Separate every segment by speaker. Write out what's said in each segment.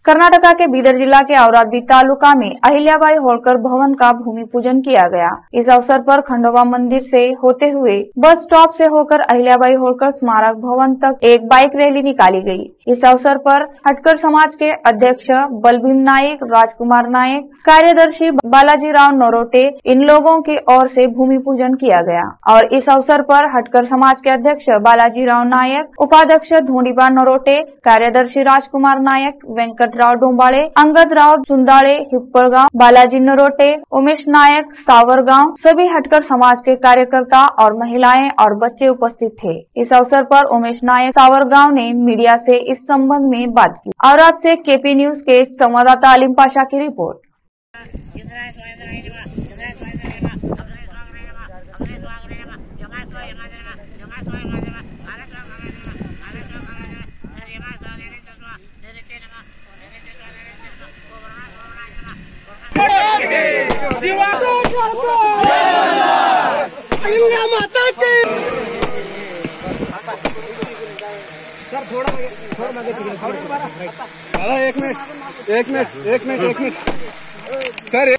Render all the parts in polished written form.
Speaker 1: कर्नाटका के बीदर जिला के औरादी तालुका में अहिल्याबाई होलकर भवन का भूमि पूजन किया गया। इस अवसर पर खंडोबा मंदिर से होते हुए बस स्टॉप से होकर अहिल्याबाई होलकर स्मारक भवन तक एक बाइक रैली निकाली गई। इस अवसर पर हटकर समाज के अध्यक्ष बलभीम नाइक, राजकुमार नाइक, कार्यदर्शी बालाजीराव नरोटे, इन लोगों की ओर से भूमि पूजन किया गया और इस अवसर पर हटकर समाज के अध्यक्ष बालाजीराव नायक, उपाध्यक्ष धोंडीबा नरोटे, कार्यदर्शी राजकुमार नायक, वेंकट राव डोंबाळे, अंगद राव सुंदाळे, हिप्पळगांव, बालाजी नरोटे, उमेश नायक, सावरगांव, सभी हटकर समाज के कार्यकर्ता और महिलाएं और बच्चे उपस्थित थे। इस अवसर पर उमेश नायक सावरगांव ने मीडिया से इस संबंध में बात की। औराद से केपी न्यूज के संवाददाता अलीम पाशा की रिपोर्ट।
Speaker 2: माता की सर थोड़ा एक मिनट सर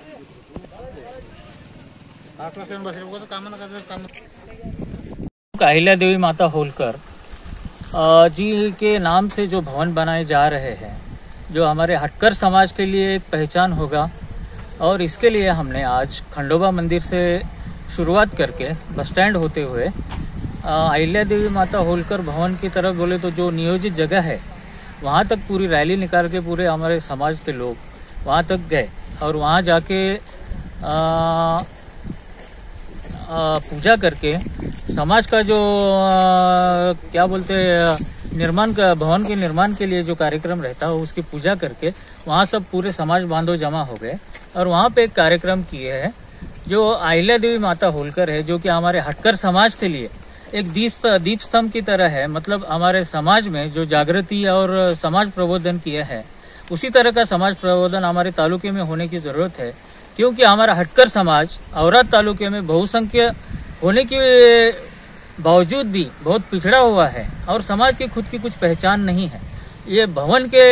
Speaker 3: अहिल्या देवी माता होलकर जी के नाम से जो भवन बनाए जा रहे हैं, जो हमारे हटकर समाज के लिए एक पहचान होगा और इसके लिए हमने आज खंडोबा मंदिर से शुरुआत करके बस स्टैंड होते हुए अहिल्या देवी माता होलकर भवन की तरफ बोले तो जो नियोजित जगह है वहाँ तक पूरी रैली निकाल के पूरे हमारे समाज के लोग वहाँ तक गए और वहाँ जाके पूजा करके समाज का जो क्या बोलते निर्माण का भवन के निर्माण के लिए जो कार्यक्रम रहता है उसकी पूजा करके वहाँ सब पूरे समाज बांधव जमा हो गए और वहाँ पे एक कार्यक्रम किए हैं जो अहिल्या देवी माता होलकर है, जो कि हमारे हटकर समाज के लिए एक दीप स्तंभ की तरह है। मतलब हमारे समाज में जो जागृति और समाज प्रबोधन किया है उसी तरह का समाज प्रबोधन हमारे तालुके में होने की जरूरत है, क्योंकि हमारा हटकर समाज औराद तालुके में बहुसंख्य होने के बावजूद भी बहुत पिछड़ा हुआ है और समाज की खुद की कुछ पहचान नहीं है। ये भवन के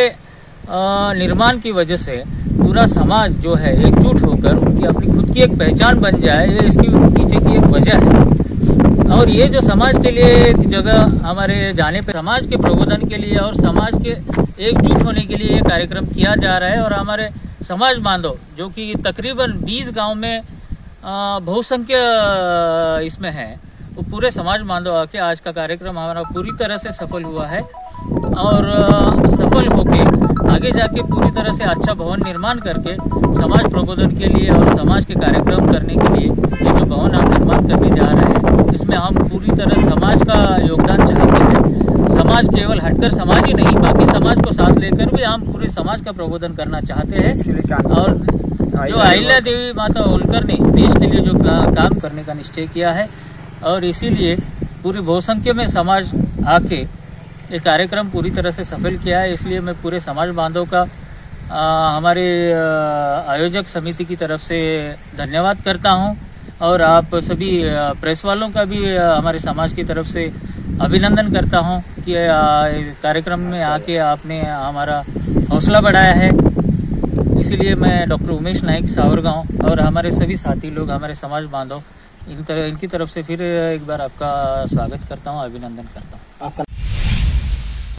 Speaker 3: निर्माण की वजह से पूरा समाज जो है एकजुट होकर उनकी अपनी खुद की एक पहचान बन जाए, ये इसकी पीछे की एक वजह है। और ये जो समाज के लिए एक जगह हमारे जाने पे समाज के प्रबोधन के लिए और समाज के एकजुट होने के लिए ये कार्यक्रम किया जा रहा है और हमारे समाज बांधव जो कि तकरीबन 20 गांव में बहुसंख्य इसमें है, वो पूरे समाज बांधव आके आज का कार्यक्रम हमारा पूरी तरह से सफल हुआ है और सफल होके आगे जाके पूरी तरह से अच्छा भवन निर्माण करके समाज प्रबोधन के लिए और समाज के कार्यक्रम करने के लिए ये जो भवन हम निर्माण करने जा रहे हैं इसमें हम पूरी तरह समाज का योगदान चाहते हैं। समाज केवल हटकर समाज ही नहीं, बाकी समाज को साथ लेकर भी हम पूरे समाज का प्रबोधन करना चाहते हैं। और जो अहिल्या देवी माता होलकर ने देश के लिए जो काम करने का निश्चय किया है और इसीलिए पूरी बहुसंख्य में समाज आके ये कार्यक्रम पूरी तरह से सफल किया है। इसलिए मैं पूरे समाज बांधव का हमारे आयोजक समिति की तरफ से धन्यवाद करता हूं और आप सभी प्रेस वालों का भी हमारे समाज की तरफ से अभिनंदन करता हूं कि कार्यक्रम में आके आपने हमारा हौसला बढ़ाया है। इसीलिए मैं डॉक्टर उमेश नाइक सावरगांव और हमारे सभी साथी लोग, हमारे समाज बांधव, इनकी तरफ से फिर एक बार आपका स्वागत करता हूं, अभिनंदन करता हूं।